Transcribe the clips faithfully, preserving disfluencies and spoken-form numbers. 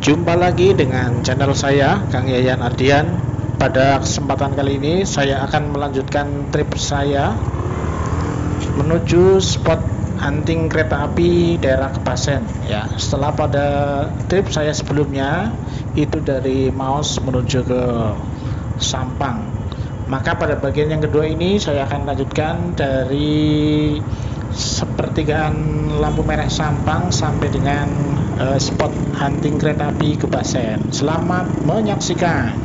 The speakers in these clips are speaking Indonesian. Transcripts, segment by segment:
Jumpa lagi dengan channel saya, Kang Yayan Ardian. Pada kesempatan kali ini saya akan melanjutkan trip saya menuju spot hunting kereta api daerah Kebasen ya. Setelah pada trip saya sebelumnya itu dari Maus menuju ke Sampang, maka pada bagian yang kedua ini saya akan lanjutkan dari sepertigaan lampu merah Sampang sampai dengan uh, spot hunting kereta api Kebasen. Selamat menyaksikan.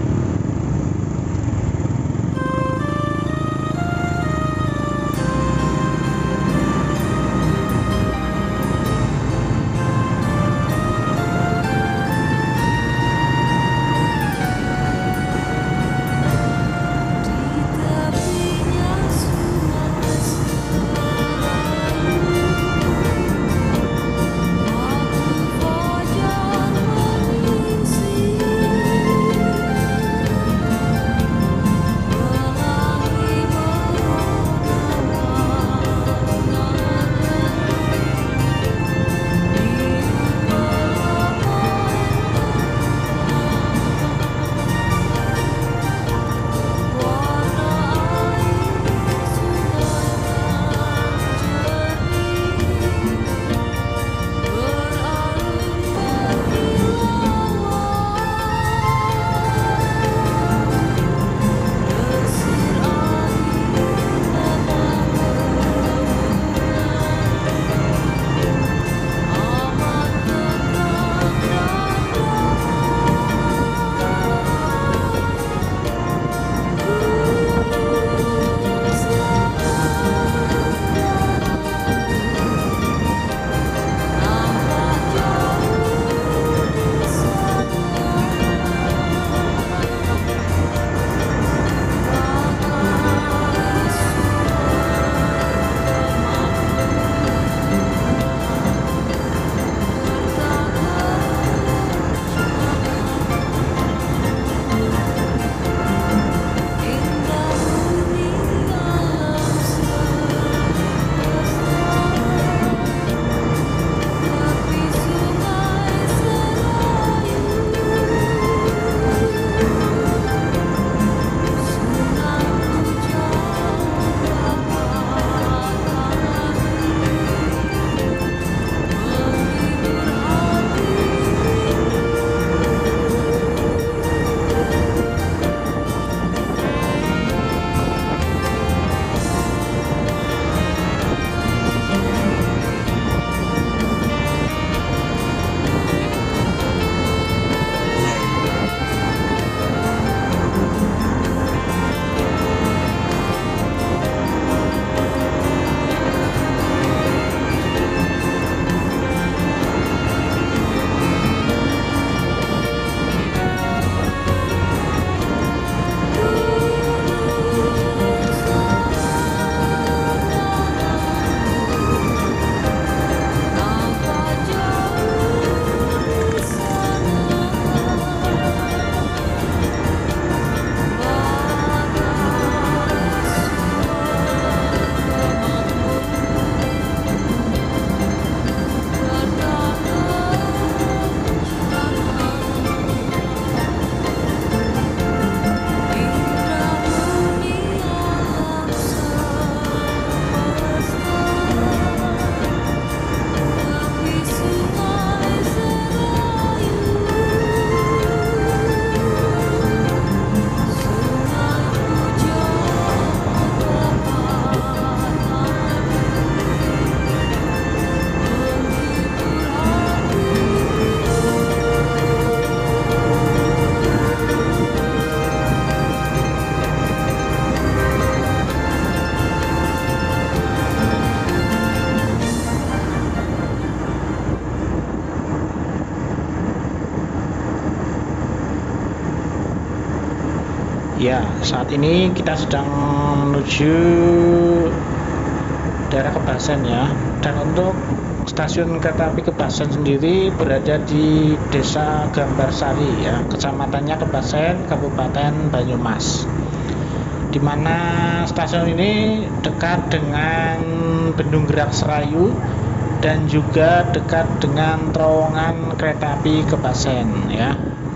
Ya, saat ini kita sedang menuju daerah Kebasen ya. Dan untuk stasiun kereta api Kebasen sendiri berada di Desa Gambarsari ya, kecamatannya Kebasen, Kabupaten Banyumas. Di mana stasiun ini dekat dengan Bendung Gerak Serayu dan juga dekat dengan terowongan kereta api Kebasen ya.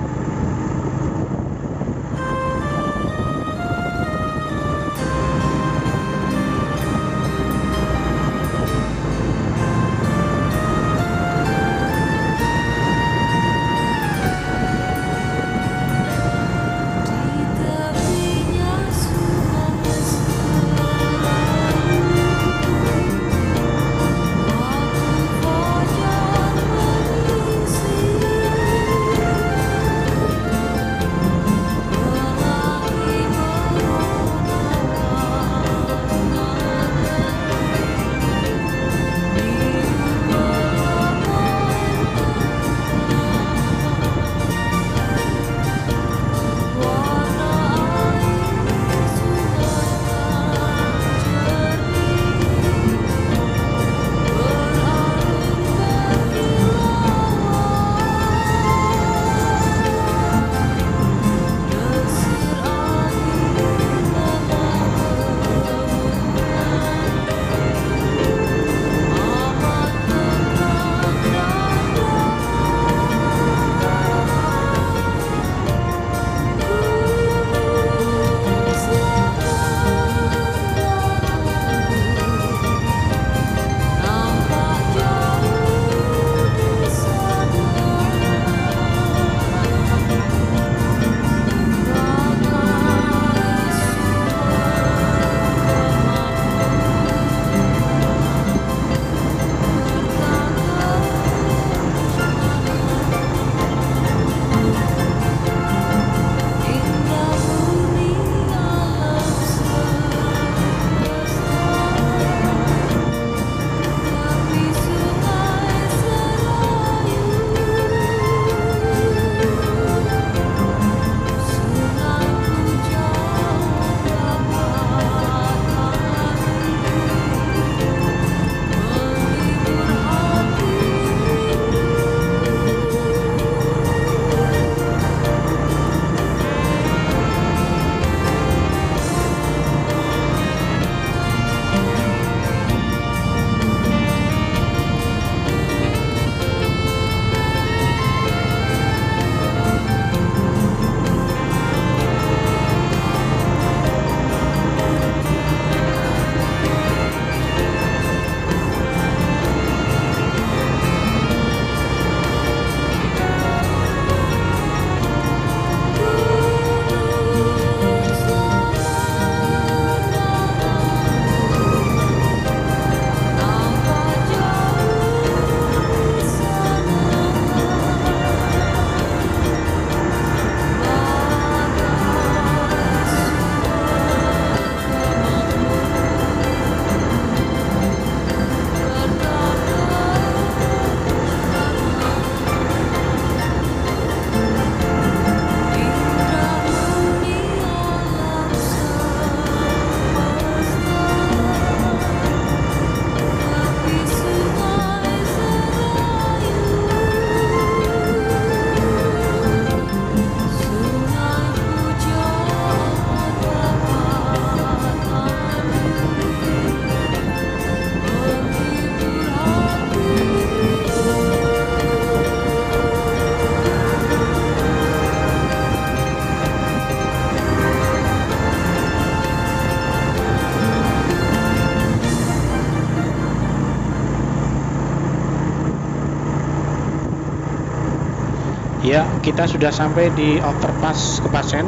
Ya, kita sudah sampai di overpass Kebasen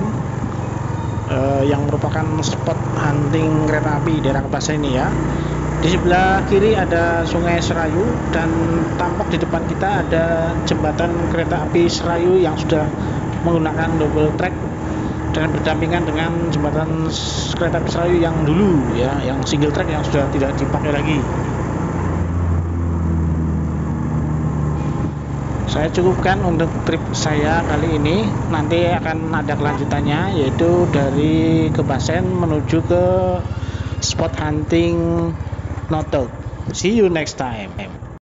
eh, yang merupakan spot hunting kereta api daerah Kebasen ini ya. Di sebelah kiri ada Sungai Serayu dan tampak di depan kita ada jembatan kereta api Serayu yang sudah menggunakan double track dan berdampingan dengan jembatan kereta api Serayu yang dulu ya, yang single track yang sudah tidak dipakai lagi. Saya cukupkan untuk trip saya kali ini. Nanti akan ada kelanjutannya, yaitu dari Kebasen menuju ke spot hunting Notok. See you next time.